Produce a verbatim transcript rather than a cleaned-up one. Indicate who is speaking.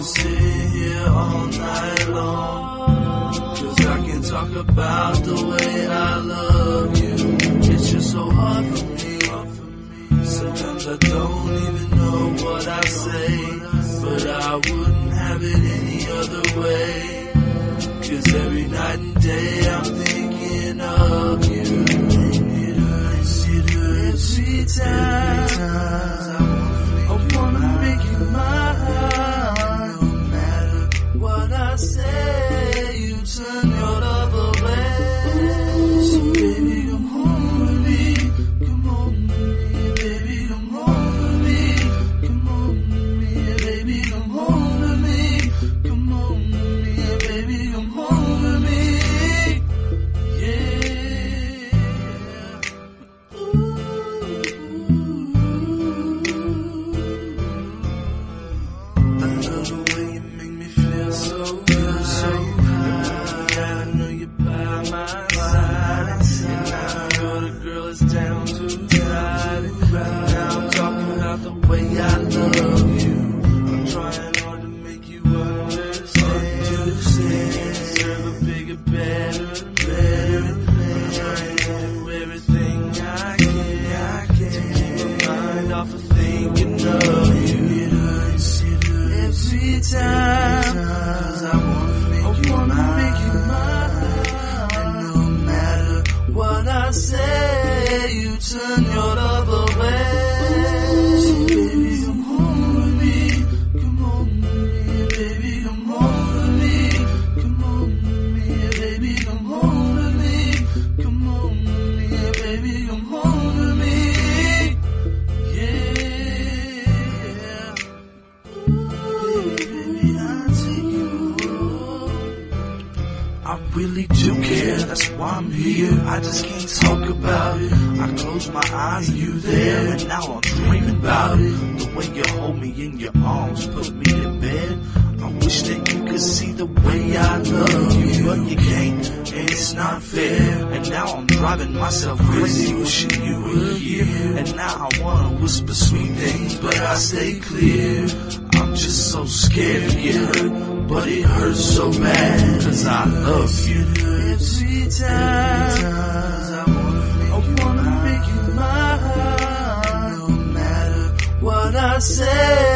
Speaker 1: can sit here all night long, 'cause I can talk about the way I love you. It's just so hard for me. Sometimes I don't even know what I say, but I wouldn't have it any other way. 'Cause every night and day I'm thinking of you. It hurts, it hurts every time. I wanna make you mine. No matter what I say, you turn your love away. So baby, come home with me. Come home with me, baby, come home with me. Come home with me, baby, come home with me. Come home with me, baby, come home with me. Yeah. Ooh. I love the way you make me feel so good, so high. I know you're by my side, and now you're the girl that's down to ride. Now I'm talking about the way I love you. I'm trying hard to make you understand. Deserve a bigger, better, better. I'm trying to do everything I can to keep my mind off of thinking of you. It hurts, it hurts every time, 'cause I wanna make you mine. And no matter what I say, you turn your love away. So baby, come home with me. Come home with me, baby, come home with me. Come home with me, baby, come home with me. Come home with me, baby, come home with me. Yeah. Ooh, baby, I'll take you home. I really do care, that's why I'm here. I just can't talk about it. I close my eyes, you there, and now I'm dreaming about it. The way you hold me in your arms, put me to bed. I wish that you could see the way I love you, but you can't, and it's not fair. And now I'm driving myself crazy, wishing you were here. And now I wanna whisper sweet things, but I stay clear. I'm just so scared to get hurt, but it hurts so bad, 'cause I love you. Every time, 'cause I wanna make, I wanna make you mine. No matter what I say,